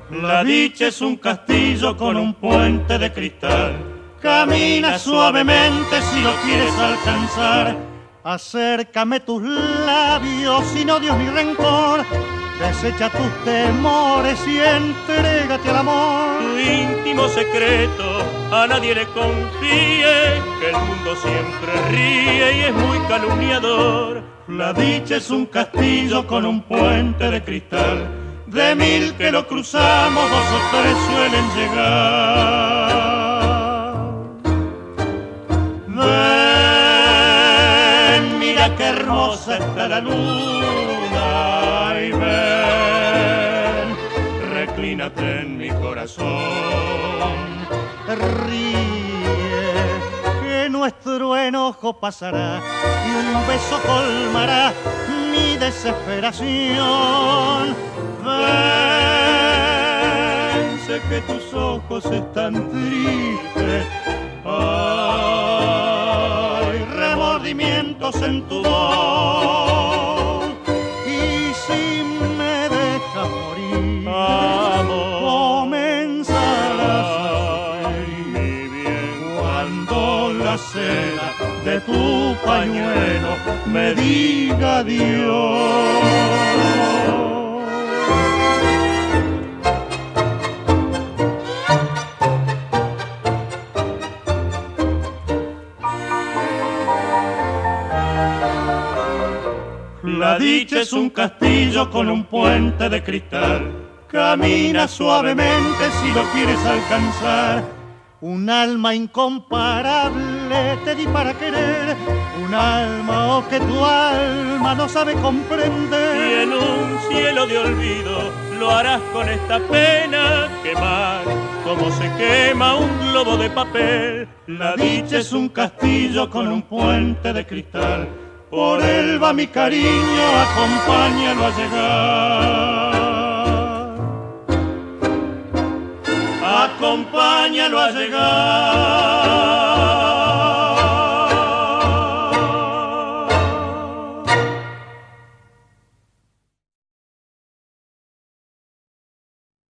La dicha es un castillo con un puente de cristal. Camina suavemente si lo quieres alcanzar. Acércame tus labios sin odios ni rencor. Desecha tus temores y entrégate al amor. Tu íntimo secreto a nadie le confíe, que el mundo siempre ríe y es muy calumniador. La dicha es un castillo con un puente de cristal. De 1000 que lo cruzamos, 2 o 3 suelen llegar. Ven, mira qué hermosa está la luna. Y ven, reclínate en mi corazón. Ríe, que nuestro enojo pasará y un beso colmará mi desesperación. Ven, sé que tus ojos están tristes. Hay remordimientos en tu voz. Y si me dejas morir, Amor, comenzarás a sufrir. mi bien, Cuando la seda de tu pañuelo me diga adiós. La dicha es un castillo con un puente de cristal. Camina suavemente si lo quieres alcanzar. Un alma incomparable te di para querer. Un alma oh, que tu alma no sabe comprender. y en un cielo de olvido lo harás con esta pena quemar, como se quema un globo de papel. La dicha es un castillo con un puente de cristal. Por él va mi cariño, acompáñalo a llegar. Acompáñalo a llegar.